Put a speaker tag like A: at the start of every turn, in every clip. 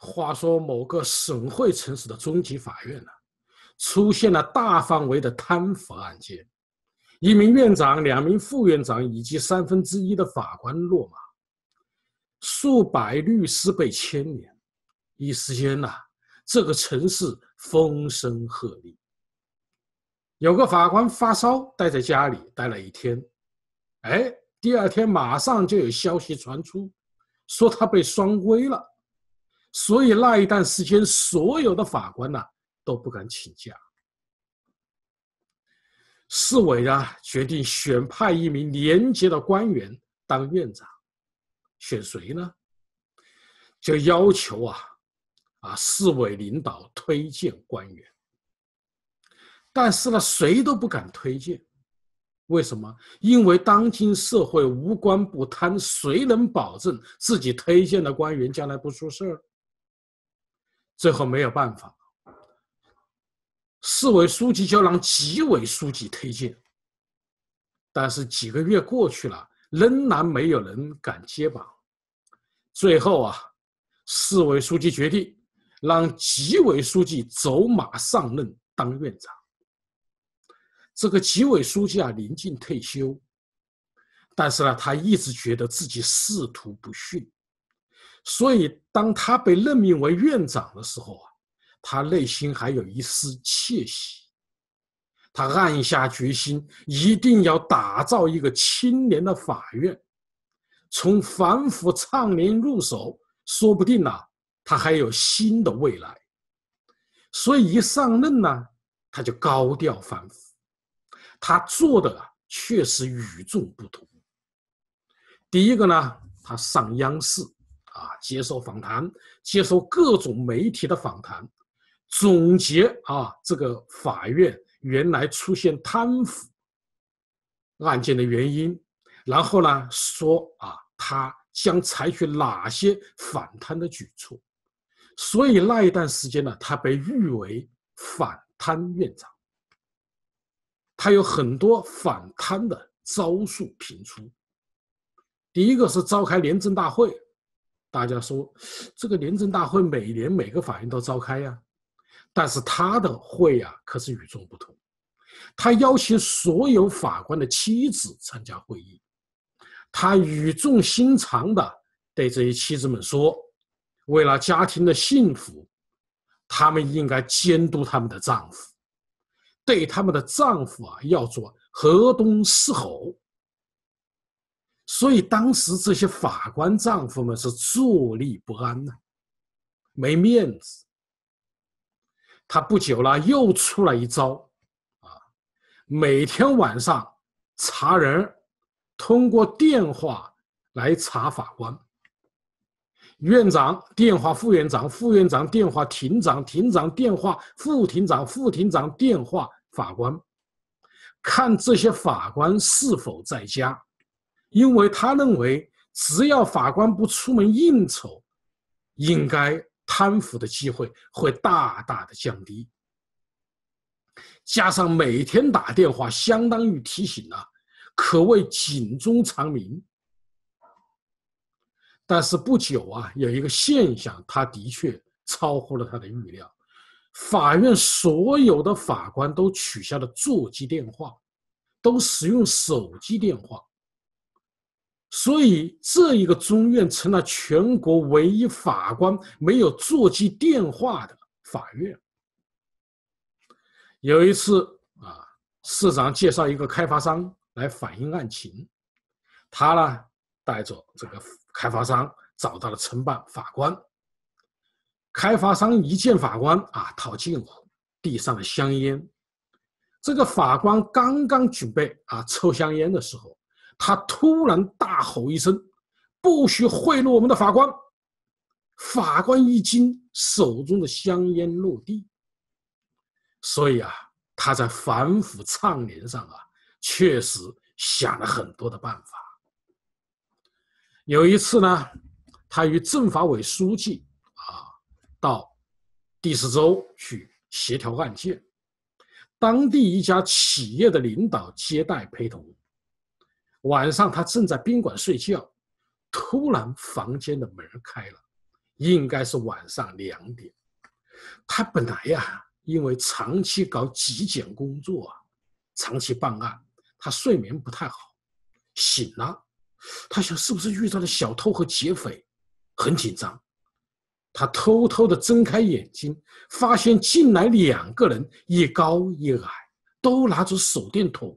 A: 话说某个省会城市的中级法院出现了大范围的贪腐案件，一名院长、2名副院长以及1/3的法官落马，数百律师被牵连，一时间这个城市风声鹤唳。有个法官发烧，待在家里待了1天，第2天马上就有消息传出，说他被双规了。所以那一段时间，所有的法官都不敢请假。市委决定选派一名廉洁的官员当院长，选谁呢？就要求市委领导推荐官员。但是谁都不敢推荐，为什么？因为当今社会无官不贪，谁能保证自己推荐的官员将来不出事？最后没有办法，市委书记就让纪委书记推荐，但是几个月过去了，仍然没有人敢接棒。最后市委书记决定让纪委书记走马上任当院长。这个纪委书记临近退休，但是他一直觉得自己仕途不逊，所以当他被任命为院长的时候他内心还有一丝窃喜。他暗下决心，一定要打造一个清廉的法院，从反腐倡廉入手，说不定他还有新的未来。所以一上任他就高调反腐，他做的确实与众不同。第一个他上央视接受访谈，接受各种媒体的访谈，总结这个法院原来出现贪腐案件的原因，然后说他将采取哪些反贪的举措。所以那一段时间他被誉为反贪院长。他有很多反贪的招数频出。第一个是召开廉政大会，大家说这个廉政大会每年每个法院都召开呀，但是他的会可是与众不同。他邀请所有法官的妻子参加会议，他语重心长地对这些妻子们说，为了家庭的幸福，他们应该监督他们的丈夫，对他们的丈夫要做河东狮吼。所以当时这些法官丈夫们是坐立不安没面子。他不久又出了一招每天晚上查人，通过电话来查法官。院长电话副院长，副院长电话庭长，庭长电话副庭长，副庭长电话法官，看这些法官是否在家。因为他认为只要法官不出门应酬，应该贪腐的机会会大大的降低。加上每天打电话相当于提醒可谓警钟长鸣。但是不久有一个现象，他的确超乎了他的预料。法院所有的法官都取消了座机电话，都使用手机电话。所以这一个中院成了全国唯一法官没有座机电话的法院。有一次市长介绍一个开发商来反映案情，他带着这个开发商找到了承办法官。开发商一见法官套近乎，递上了香烟。这个法官刚刚准备抽香烟的时候，他突然大吼一声，不许贿赂我们的法官。法官一惊，手中的香烟落地。所以他在反腐倡廉上确实想了很多的办法。有一次他与政法委书记到第4州去协调案件，当地一家企业的领导接待陪同。晚上他正在宾馆睡觉，突然房间的门开了， 应该是晚上2点。他本来呀，因为长期搞纪检工作啊，长期办案，他睡眠不太好。醒了，他想是不是遇到了小偷和劫匪，很紧张。他偷偷地睁开眼睛，发现进来2个人，一高一矮，都拿着手电筒。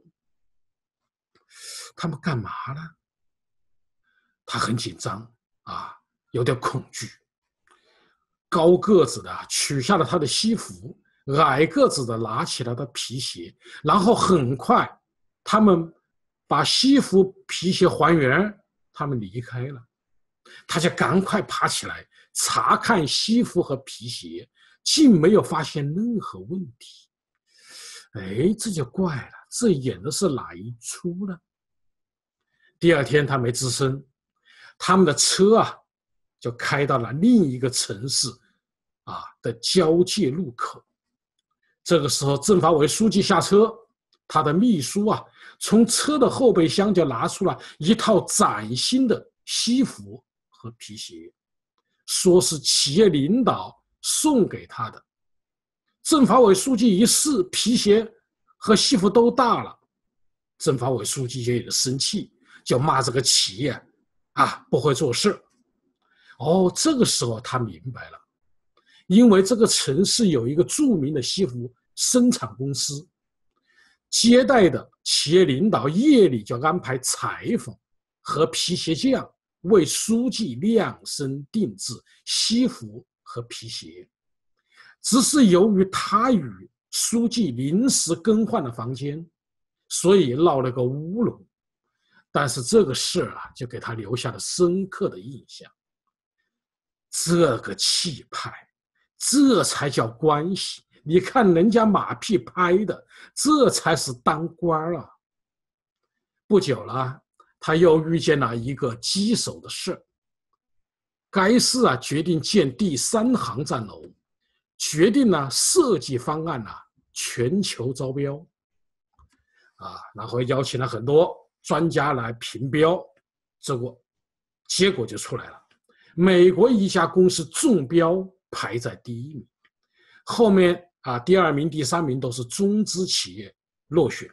A: 他们干嘛呢？他很紧张啊，有点恐惧。高个子的取下了他的西服，矮个子的拿起了他的皮鞋，然后很快，他们把西服、皮鞋还原，他们离开了。他就赶快爬起来查看西服和皮鞋，竟没有发现任何问题。哎，这就怪了，这演的是哪一出呢？第2天他没吱声，他们的车啊就开到了另一个城市的交界路口。这个时候政法委书记下车，他的秘书从车的后备箱就拿出了一套崭新的西服和皮鞋，说是企业领导送给他的。政法委书记一试，皮鞋和西服都大了，政法委书记就有点生气，就骂这个企业不会做事。这个时候他明白了，因为这个城市有一个著名的西服生产公司，接待的企业领导夜里就安排裁缝和皮鞋匠为书记量身定制西服和皮鞋。只是由于他与书记临时更换了房间，所以闹了个乌龙。但是这个事就给他留下了深刻的印象。这个气派，这才叫关系。你看人家马屁拍的，这才是当官啊。不久了，他又遇见了一个棘手的事。该市决定建第3航站楼，决定设计方案全球招标然后邀请了很多专家来评标，结果就出来了。美国一家公司中标排在第1名，后面第2名、第3名都是中资企业落选。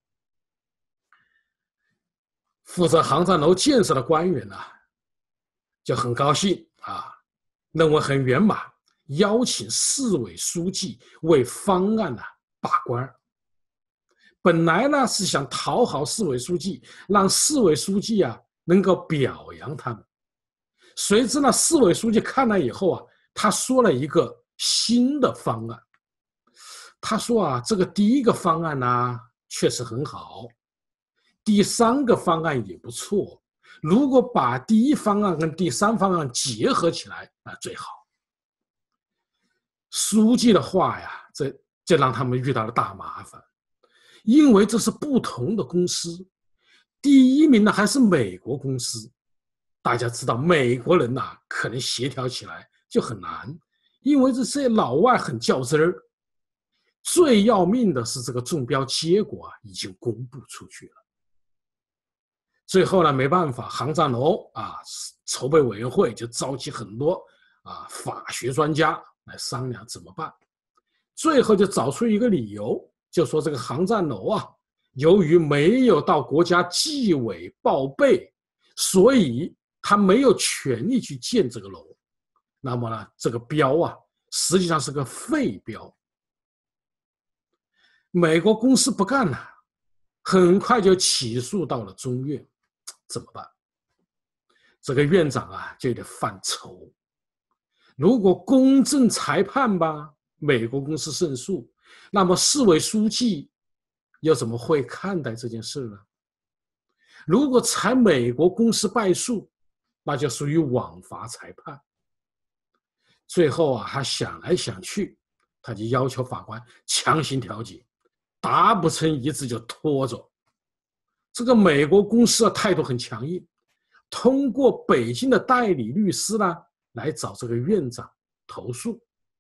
A: 负责航站楼建设的官员就很高兴认为很圆满，邀请市委书记为方案把关。本来是想讨好市委书记，让市委书记能够表扬他们。谁知市委书记看了以后他说了一个新的方案。他说这个第1个方案确实很好，第3个方案也不错，如果把第1方案跟第3方案结合起来最好。书记的话这让他们遇到了大麻烦，因为这是不同的公司，第1名还是美国公司。大家知道美国人可能协调起来就很难，因为这些老外很较真儿。最要命的是这个中标结果已经公布出去了。最后没办法，航站楼筹备委员会就召集很多法学专家来商量怎么办。最后就找出一个理由，就说这个航站楼由于没有到国家纪委报备，所以他没有权利去建这个楼。那么呢，这个标实际上是个废标。美国公司不干了，很快就起诉到了中院。怎么办？这个院长就有点犯愁。如果公正裁判美国公司胜诉，那么市委书记又怎么会看待这件事呢？如果裁美国公司败诉，那就属于枉罚裁判。最后他想来想去，他就要求法官强行调解，达不成一致就拖走。这个美国公司态度很强硬，通过北京的代理律师来找这个院长投诉。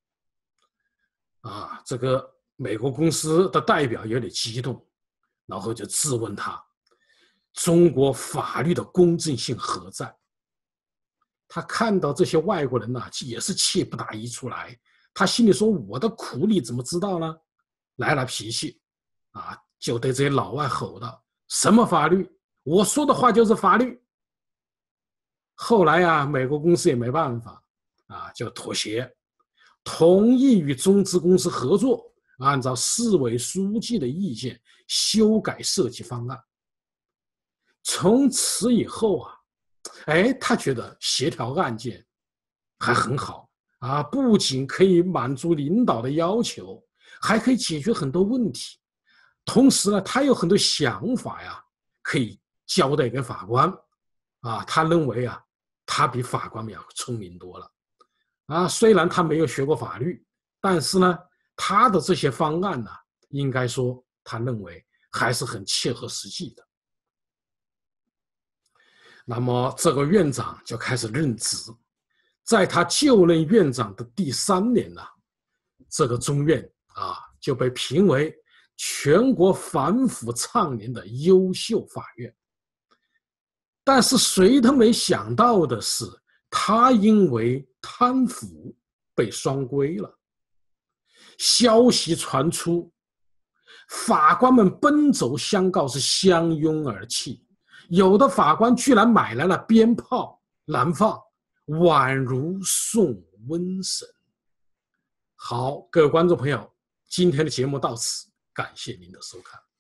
A: 这个美国公司的代表有点激动，然后就质问他：中国法律的公正性何在？ 他看到这些外国人呐，也是气不打一处来。他心里说：“我的苦你怎么知道呢？”来了脾气，就对这些老外吼道：“什么法律？我说的话就是法律。”后来啊，美国公司也没办法，就妥协，同意与中资公司合作，按照市委书记的意见修改设计方案。从此以后啊，他觉得协调案件还很好不仅可以满足领导的要求，还可以解决很多问题。同时呢，他有很多想法呀，可以交代给法官他认为他比法官要聪明多了虽然他没有学过法律，但是呢，他的这些方案呢，应该说他认为还是很切合实际的。那么这个院长就开始任职，在他就任院长的第3年这个中院就被评为全国反腐倡廉的优秀法院。但是谁都没想到的是，他因为贪腐被双规了。消息传出，法官们奔走相告，是相拥而泣。有的法官居然买来了鞭炮燃放，宛如送瘟神。好，各位观众朋友，今天的节目到此，感谢您的收看。